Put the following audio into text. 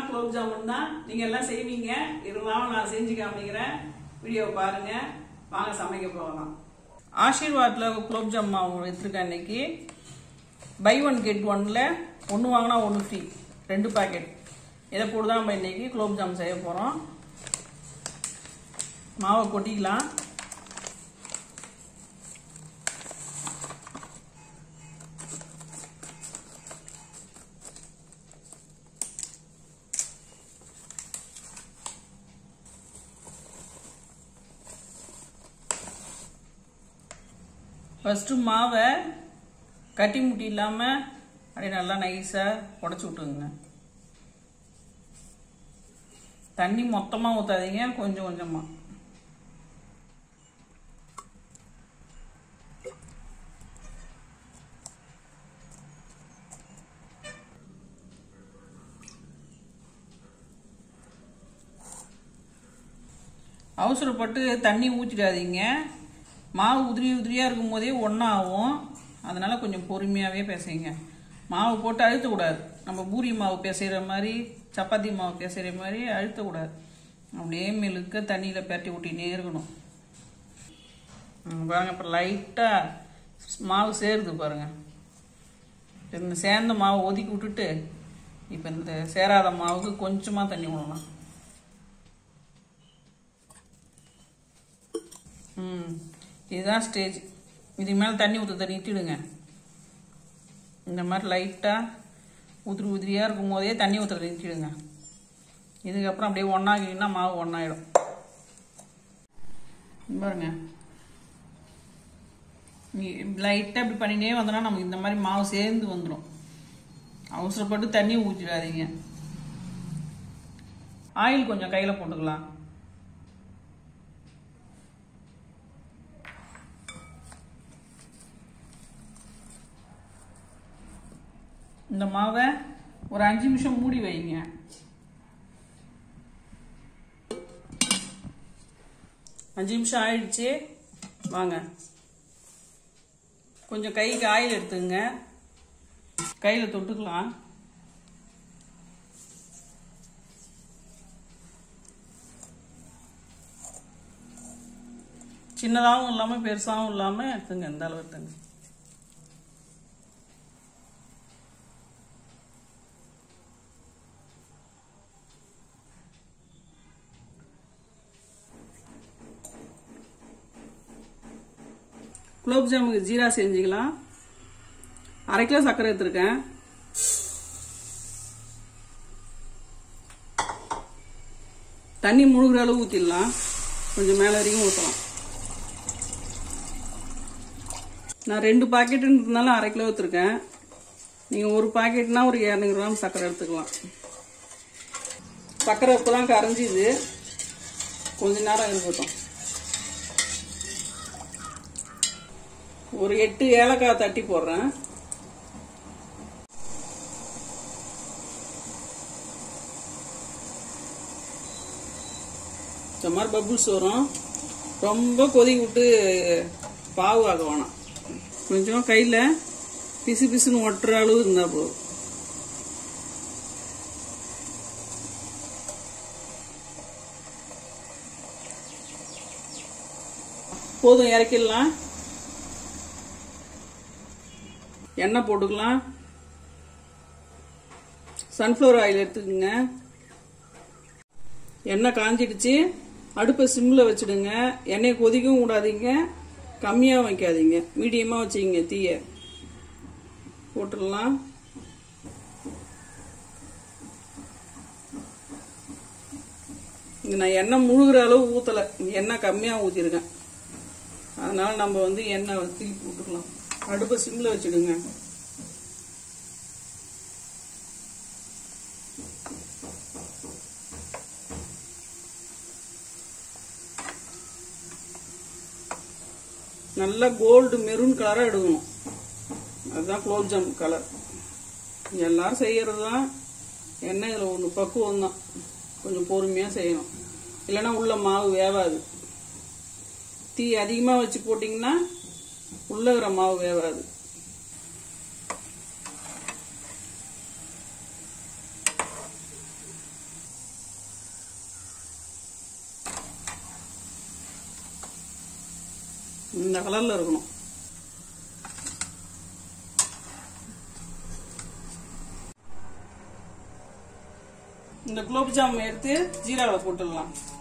குலோப் ஜாமுன் தான். நீங்க எல்லாம் செய்வீங்க, இருந்தாலும் நான் செஞ்சு காமிக்கிறேன். வீடியோ பாருங்க, வாங்க சமைக்க போகலாம். ஆசீர்வாத்ல குலோப் ஜாமுன் மாவு எடுத்துருக்கேன். இன்னைக்கு பை 1 get 1ல 1 வாங்கினா 1 ஃப்ரீ, 2 பாக்கெட். இதை போட்டு தான் நம்ம இன்னைக்கு குலோப் ஜாமுன் செய்ய போறோம். மாவை கொட்டிக்கலாம். ஃபர்ஸ்ட் மாவை கட்டி முட்டி இல்லாம அப்படியே நல்லா நைஸா உடைச்சு விட்டுங்க. தண்ணி மொத்தமா ஊத்தாதீங்க, கொஞ்சம் கொஞ்சமா. அவசரப்பட்டு தண்ணி ஊற்றிடாதீங்க. மாவு உதிரி உதிரியாக இருக்கும் போதே ஒன்றா ஆகும். அதனால் கொஞ்சம் பொறுமையாகவே பிசைங்க. மாவு போட்டு அழுத்தக்கூடாது. நம்ம பூரி மாவு பிசைகிற மாதிரி, சப்பாத்தி மாவு பிசைகிற மாதிரி அழுத்தக்கூடாது. அப்படியே மெழுக்க தண்ணியில் பரட்டி ஊட்டினே இருக்கணும். பாருங்கள், இப்போ லைட்டாக மாவு சேருது பாருங்கள். இந்த சேர்ந்த மாவை ஒதுக்கி விட்டுட்டு இப்போ இந்த சேராத மாவுக்கு கொஞ்சமாக தண்ணி விடலாம். இதுதான் ஸ்டேஜ். இதுக்கு மேலே தண்ணி ஊற்ற நிறுத்திடுங்க. இந்த மாதிரி லைட்டாக உதிரி உதிரியாக இருக்கும் போதே தண்ணி ஊற்ற நிறுத்திடுங்க. இதுக்கப்புறம் அப்படியே ஒன்றாக்கிங்கன்னா மாவு ஒன்றாயிடும். பாருங்க, லைட்டாக இப்படி பண்ணினே வந்தோன்னா நமக்கு இந்த மாதிரி மாவு சேர்ந்து வந்துடும். அவசரப்பட்டு தண்ணி ஊற்றிடாதீங்க. ஆயில் கொஞ்சம் கையில் போட்டுக்கலாம். இந்த மாவை ஒரு 5 நிமிஷம் மூடி வைங்க. அஞ்சு நிமிஷம் ஆயிடுச்சு. வாங்க, கொஞ்சம் கைக்கு ஆயில் எடுத்துங்க. கையில் தொட்டுக்கலாம். சின்னதாகவும் இல்லாமல் பெருசாகவும் இல்லாமல் எடுத்துங்க. இந்த அளவு எடுத்துங்க. குலோப் ஜாமுக்கு ஜீரா செஞ்சுக்கலாம். 1/2 கிலோ சர்க்கரை எடுத்துருக்கேன். தண்ணி முழுகிற அளவு ஊற்றிடலாம். கொஞ்சம் மேலே வரைக்கும் ஊற்றலாம். நான் 2 பாக்கெட்டுன்றதுனால 1/2 கிலோ எடுத்துருக்கேன். நீங்கள் ஒரு பாக்கெட்னா ஒரு 200 கிராம் சர்க்கரை எடுத்துக்கலாம். சர்க்கரை இப்போ தான் கரைஞ்சிது. கொஞ்ச நேரம் இருக்கட்டும். ஒரு 8 ஏலக்காய் தட்டி போடுறேன். இந்த மாதிரி பபுள்ஸ் வரும். ரொம்ப கொதிக்க விட்டு பாவு ஆக வேணாம். கொஞ்சம் கையில் பிசு பிசுன்னு ஒட்டுற அளவு இருந்தா போதும். போதும், இறக்கிடலாம். எண்ணெய் போட்டுக்கலாம். சன்ஃப்ளவர் ஆயில் எடுத்துக்கோங்க. எண்ணெய் காஞ்சிடுச்சு. அடுப்பை சிம்மில் வச்சுடுங்க. எண்ணெயை கொதிக்கவும் விடாதீங்க, கம்மியாக வைக்காதீங்க, மீடியமாக வச்சுக்கிங்க. தீயை போட்டுடலாம். இங்கே நான் எண்ணெய் முழுகிற அளவு ஊற்றலை, எண்ணெய் கம்மியாக ஊற்றிருக்கேன். அதனால நம்ம எண்ணெய் தூக்கி போட்டுக்கலாம். அடுப்பை சிம்மில் வச்சுடுங்க. நல்லா கோல்டு மெரூன் கலரா எடுக்கணும். அதுதான் குலோப் ஜாமுன் கலர். எல்லாரும் செய்யறது தான். என்ன இதில் ஒன்று பக்குவம் தான். கொஞ்சம் பொறுமையாக செய்யணும், இல்லைன்னா உள்ள மாவு வேவாது. தீ அதிகமாக வச்சு போட்டிங்கன்னா உள்ளகிற மாவு வேவாது. இந்த கலர்ல இருக்கணும். இந்த குலோப் ஜாமுன் எடுத்து ஜீராவில் போட்டுடலாம்.